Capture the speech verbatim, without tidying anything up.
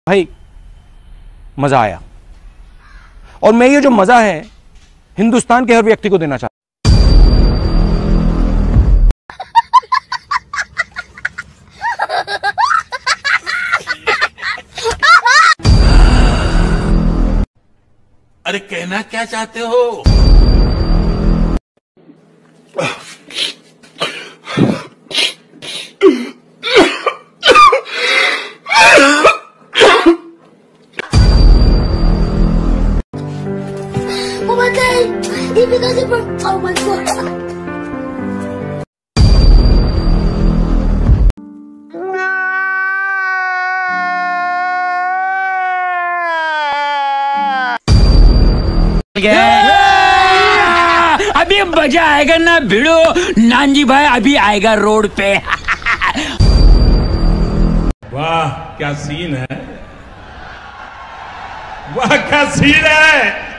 भाई मजा आया, और मैं ये जो मजा है हिंदुस्तान के हर व्यक्ति को देना चाहता हूं। अरे कहना क्या चाहते हो? Oh my God! He because it broke. Oh my God! अभी मजा आएगा ना भिड़ो, नानजी भाई अभी आएगा रोड पे। वाह क्या सीन है, वाह क्या सीन है।